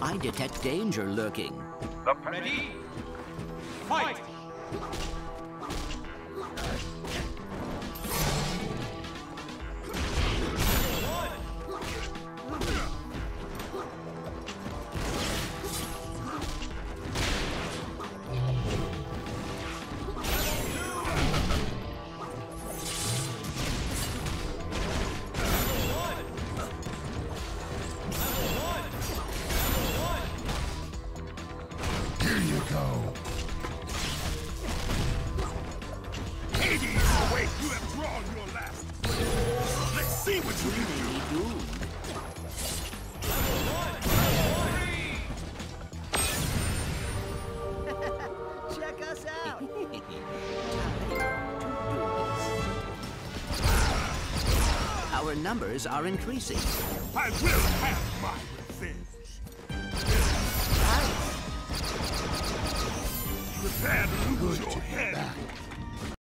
I detect danger lurking. Ready? Fight! Our numbers are increasing. I will have my revenge. Prepare to lose your head.